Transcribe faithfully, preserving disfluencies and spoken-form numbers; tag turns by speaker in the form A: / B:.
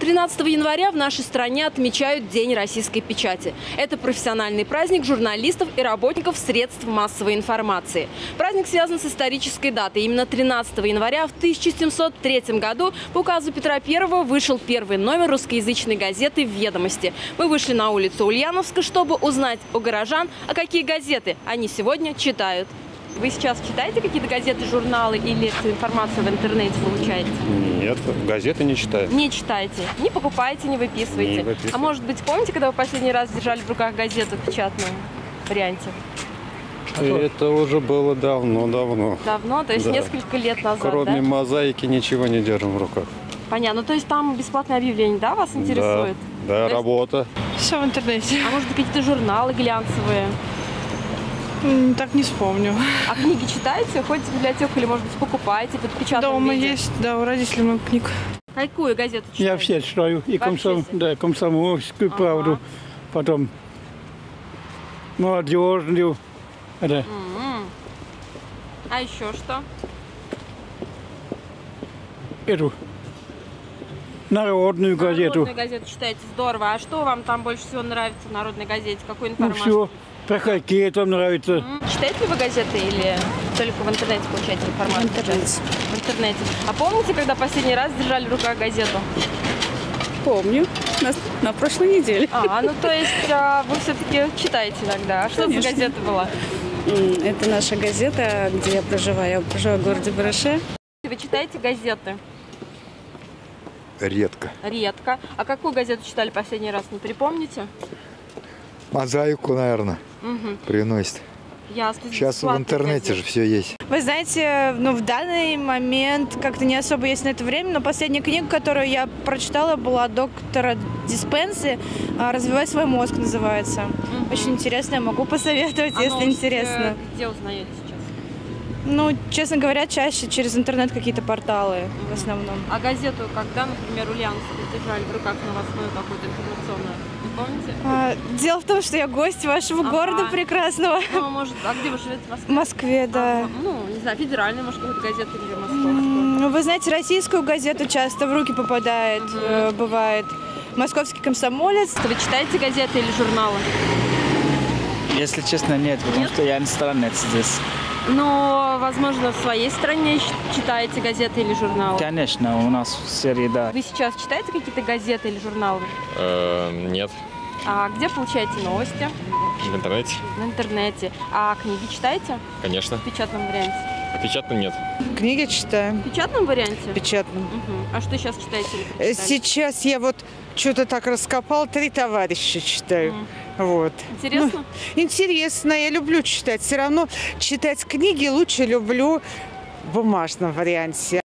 A: тринадцатого января в нашей стране отмечают День российской печати. Это профессиональный праздник журналистов и работников средств массовой информации. Праздник связан с исторической датой. Именно тринадцатого января в тысяча семьсот третьем году по указу Петра Первого вышел первый номер русскоязычной газеты «Ведомости». Мы вышли на улицу Ульяновска, чтобы узнать у горожан, а какие газеты они сегодня читают. Вы сейчас читаете какие-то газеты, журналы или информацию в интернете получаете?
B: Нет, газеты не читаю.
A: Не читаете, не покупаете, не выписываете.
B: Не выписываю.
A: А может быть, помните, когда вы последний раз держали в руках газету в печатном варианте?
B: Это уже было давно-давно.
A: Давно, то есть
B: Да.
A: несколько лет назад,
B: Кроме
A: да?
B: мозаики ничего не держим в руках.
A: Понятно. Ну, то есть там бесплатное объявление, да, вас интересует?
B: Да, да,
A: есть-
B: работа.
C: Все в интернете.
A: А может быть, какие-то журналы глянцевые?
C: М, Так не вспомню.
A: А книги читаете? Ходите в библиотеку или, может быть, покупаете под печатным
C: Дома
A: виде?
C: есть, да, у родителей много книг.
A: Какую газету читаете?
D: Я все читаю, и
A: Вообще
D: комсом,
A: все?
D: да, комсомольскую
A: Ага.
D: правду, потом молодежную, да.
A: М-м. А еще что?
D: Эту народную газету.
A: Народную газету читаете, здорово. А что вам там больше всего нравится в народной газете? Какую
D: Ну
A: информацию?
D: все, про хоккей там нравится.
A: М, Читаете ли вы газеты или только в интернете получаете информацию?
C: В интернете.
A: В интернете. А помните, когда последний раз держали в руках газету?
E: Помню. На, на прошлой неделе.
A: А, ну то есть а, вы все-таки читаете иногда. А что
E: Конечно.
A: за газета была?
E: М, Это наша газета, где я проживаю. Я проживаю в городе Барыше.
A: Вы читаете газеты?
F: Редко.
A: Редко. А какую газету читали последний раз, не припомните?
F: Мозаику, наверное,
A: Угу.
F: приносит.
A: Ясно.
F: Сейчас в
A: Бесплатные
F: интернете же
A: газеты.
F: все есть.
C: Вы знаете, ну, в данный момент как-то не особо есть на это время, но последняя книга, которую я прочитала, была доктора Диспенсы «Развивай свой мозг» называется.
A: Мгм.
C: Очень интересная, могу посоветовать,
A: А
C: если
A: новости
C: интересно.
A: Где узнаете сейчас?
C: Ну, честно говоря, чаще через интернет какие-то порталы в основном.
A: А газету, когда, например, Ульяновск держали в руках новостную какую-то информационную, не помните?
C: А, дело в том, что я гость вашего
A: Ага.
C: города прекрасного.
A: Ну, может, а где вы живете? В Москве?
C: В Москве, да.
A: Ага. Ну, не знаю, федеральную, может, какую-то газету или московскую.
C: М, Вы знаете, российскую газету часто в руки попадает, э, бывает. Московский комсомолец.
A: Вы читаете газеты или журналы?
G: Если честно, нет, потому
A: Нет?
G: что я иностранец здесь.
A: Но, возможно, в своей стране щ- читаете газеты или журналы?
G: Конечно, у нас среда.
A: Вы сейчас читаете какие-то газеты или журналы?
H: Э, Нет,
A: А где получаете новости?
H: в интернете,
A: В интернете. А книги читаете
H: конечно.
A: в печатном варианте?
H: А печатным нет.
I: Книги читаем,
A: В печатном варианте?
I: печатным.
A: Мгм. А что сейчас читаете или
I: Э,
A: прочитали?
I: Сейчас я вот что-то так раскопал, три товарища читаю.
A: Мгм.
I: Вот.
A: Интересно?
I: Ну, интересно, я люблю читать. Все равно читать книги лучше люблю в бумажном варианте.